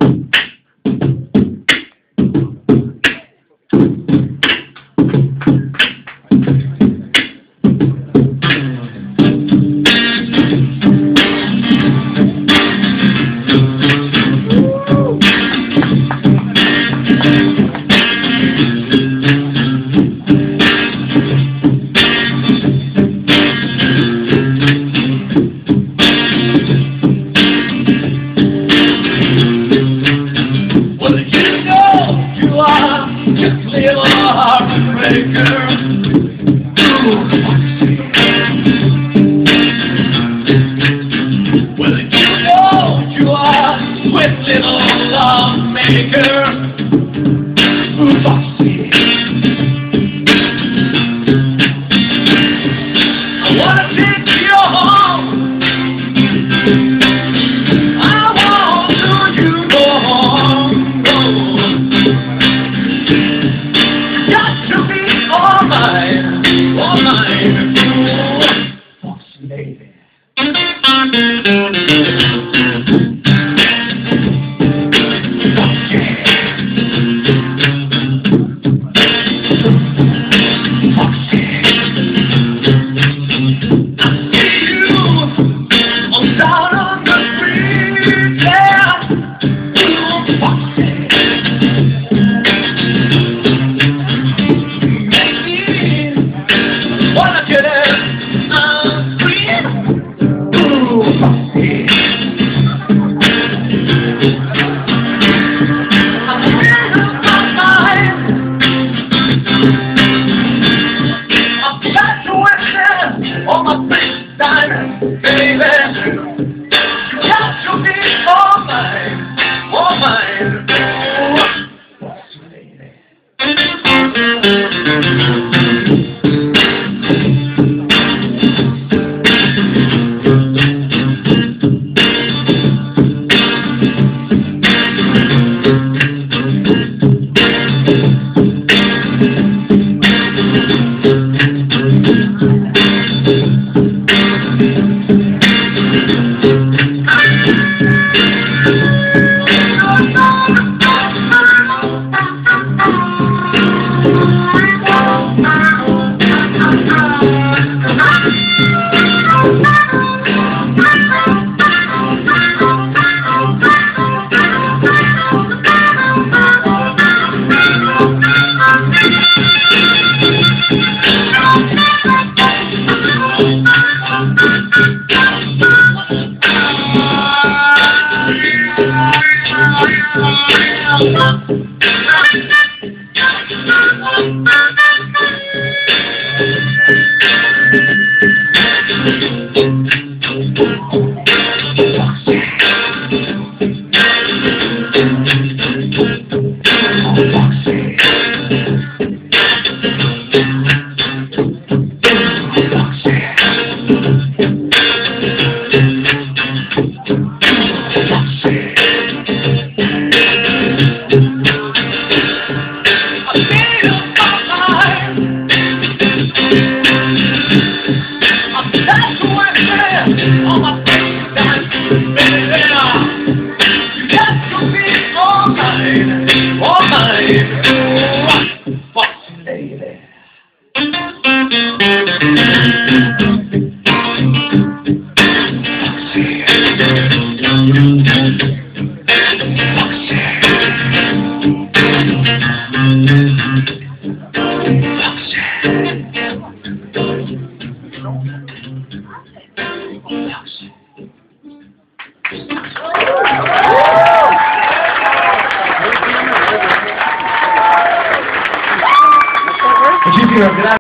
Just little heartbreaker. Well, you know you are with little lawmaker. Foxy. I wanna take you home. I want you go home. Got to be all mine, Foxy lady. Oh, my big diamond, baby, you got to be all mine, Foxy lady. Foxy lady. Foxy.